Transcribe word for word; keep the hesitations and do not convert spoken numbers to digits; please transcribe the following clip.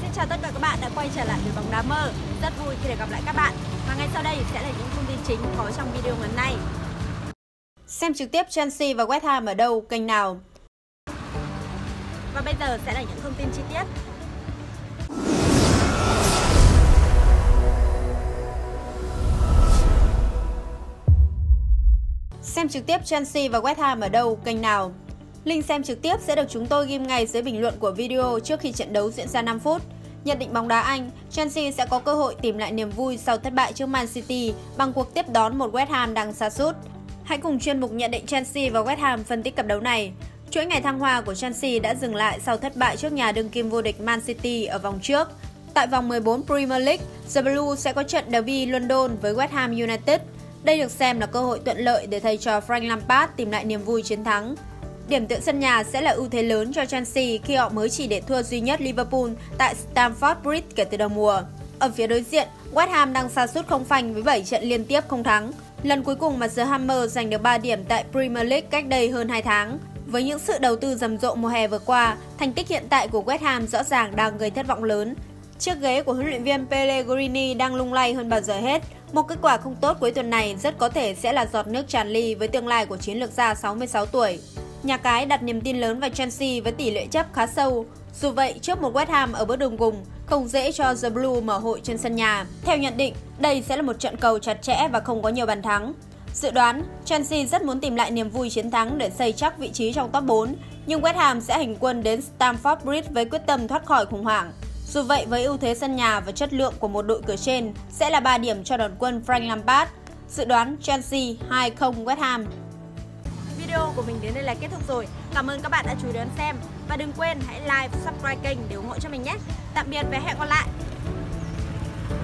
Xin chào tất cả các bạn đã quay trở lại với Bóng Đá Mơ. Rất vui khi được gặp lại các bạn. Và ngay sau đây sẽ là những thông tin chính có trong video ngắn này. Xem trực tiếp Chelsea và West Ham ở đâu, kênh nào. Và bây giờ sẽ là những thông tin chi tiết. Xem trực tiếp Chelsea và West Ham ở đâu, kênh nào. Link xem trực tiếp sẽ được chúng tôi ghim ngay dưới bình luận của video trước khi trận đấu diễn ra năm phút. Nhận định bóng đá Anh, Chelsea sẽ có cơ hội tìm lại niềm vui sau thất bại trước Man City bằng cuộc tiếp đón một West Ham đang sa sút. Hãy cùng chuyên mục nhận định Chelsea và West Ham phân tích cặp đấu này. Chuỗi ngày thăng hoa của Chelsea đã dừng lại sau thất bại trước nhà đương kim vô địch Man City ở vòng trước. Tại vòng mười bốn Premier League, The Blues sẽ có trận derby London với West Ham United. Đây được xem là cơ hội thuận lợi để thầy trò Frank Lampard tìm lại niềm vui chiến thắng. Điểm tựa sân nhà sẽ là ưu thế lớn cho Chelsea khi họ mới chỉ để thua duy nhất Liverpool tại Stamford Bridge kể từ đầu mùa. Ở phía đối diện, West Ham đang sa sút không phanh với bảy trận liên tiếp không thắng. Lần cuối cùng mà The Hammers giành được ba điểm tại Premier League cách đây hơn hai tháng. Với những sự đầu tư rầm rộ mùa hè vừa qua, thành tích hiện tại của West Ham rõ ràng đang gây thất vọng lớn. Chiếc ghế của huấn luyện viên Pellegrini đang lung lay hơn bao giờ hết. Một kết quả không tốt cuối tuần này rất có thể sẽ là giọt nước tràn ly với tương lai của chiến lược gia sáu mươi sáu tuổi. Nhà cái đặt niềm tin lớn vào Chelsea với tỷ lệ chấp khá sâu. Dù vậy, trước một West Ham ở bước đường cùng, không dễ cho The Blue mở hội trên sân nhà. Theo nhận định, đây sẽ là một trận cầu chặt chẽ và không có nhiều bàn thắng. Dự đoán, Chelsea rất muốn tìm lại niềm vui chiến thắng để xây chắc vị trí trong top bốn, nhưng West Ham sẽ hành quân đến Stamford Bridge với quyết tâm thoát khỏi khủng hoảng. Dù vậy, với ưu thế sân nhà và chất lượng của một đội cửa trên, sẽ là ba điểm cho đoàn quân Frank Lampard. Dự đoán Chelsea hai không West Ham. Video của mình đến đây là kết thúc rồi. Cảm ơn các bạn đã chú ý đón xem. Và đừng quên hãy like và subscribe kênh để ủng hộ cho mình nhé. Tạm biệt và hẹn gặp lại.